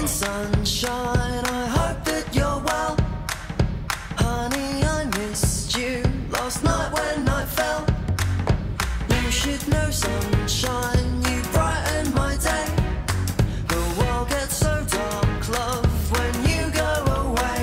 sunshine, I hope that you're well. Honey, I missed you last night when night fell. You should know, sunshine, you brighten my day. The world gets so dark, love, when you go away.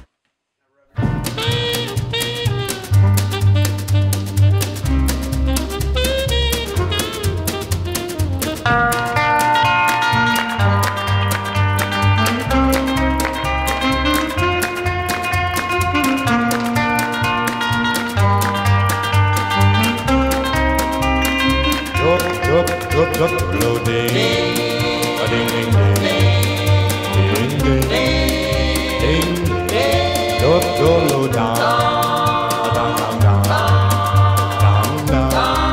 Loading, a ding ding ding, ding ding ding, load down, down down down down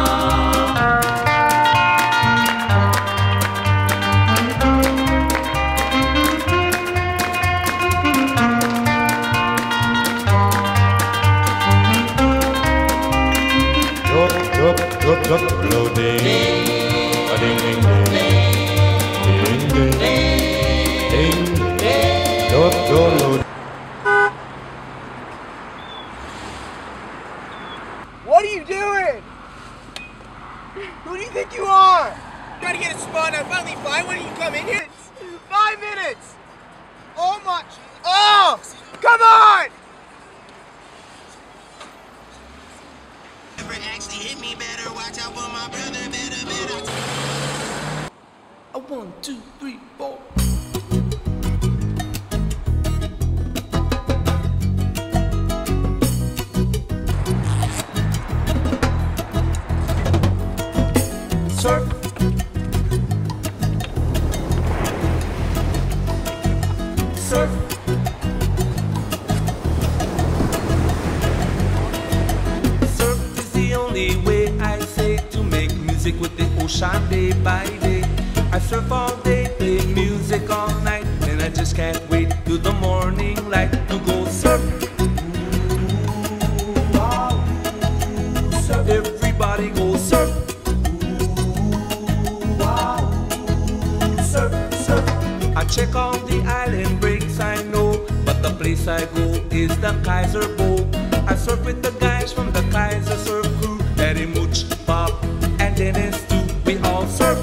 down. Loading. Ding ding ding, ding ding ding, load. What are you doing? Who do you think you are? Trying to get a spot. I'm finally fine. When did you come in here? 5 minutes. Oh my! Oh, come on! Never actually hit me better. Watch out for my brother. Better. 1, 2, 3, 4. Surf. Surf. Surf is the only way I say to make music with the ocean day by day. I surf all day, play music all night, and I just can't wait till the morning light to go surf. Surf. Everybody go surf. Surf, surf. I check all the island breaks I know, but the place I go is the Kaiser Bowl. I surf with the guys from the Kaiser Surf Crew, Eddie Mooch, Bob, and Dennis too. We all surf.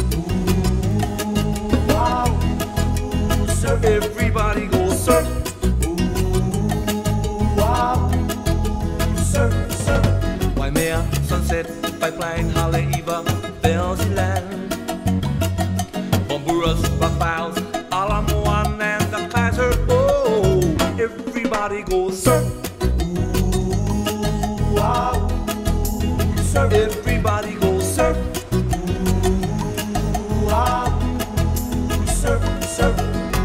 Everybody go surf. Wow. Surf, surf. Waimea, Sunset, Pipeline, Haleiwa, Bells Land, Bomburas, Rock Piles, Alamoan, and the Kaiser. Oh, everybody go surf. Wow. Surf. Everybody go surf. Wow. Surf, surf.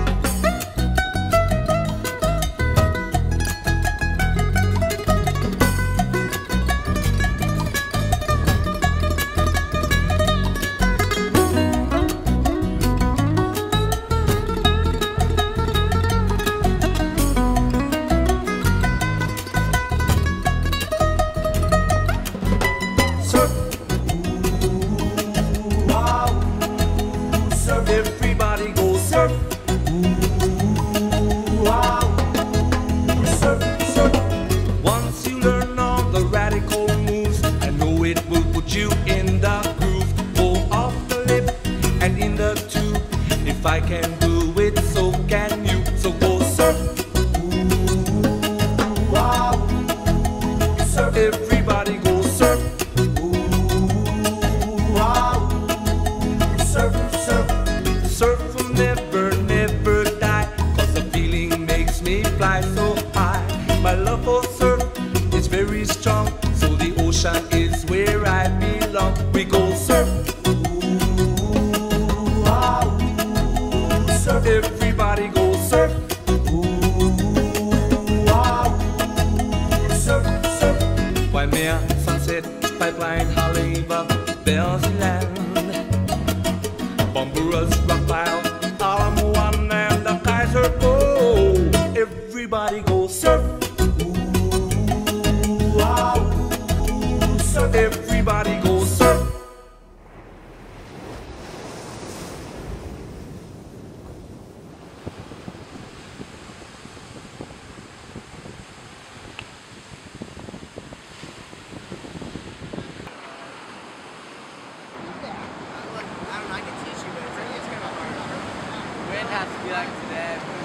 I can do it, so can you. So go surf. Wow. Surf. Everybody go surf. Wow. Surf, surf. Surf will never, never die, 'cause the feeling makes me fly so high. My love for surf is very strong, so the ocean is where I belong. We go surf. Everybody go surf. Wow. Surf, surf. Waimea, Sunset, Pipeline, Haleiwa, Bells Land, Bomburas, Rock Pile, Alamoan, and the Kaiser. Oh, everybody go surf. Wow. Surf. Everybody go surf. Surf. be like today.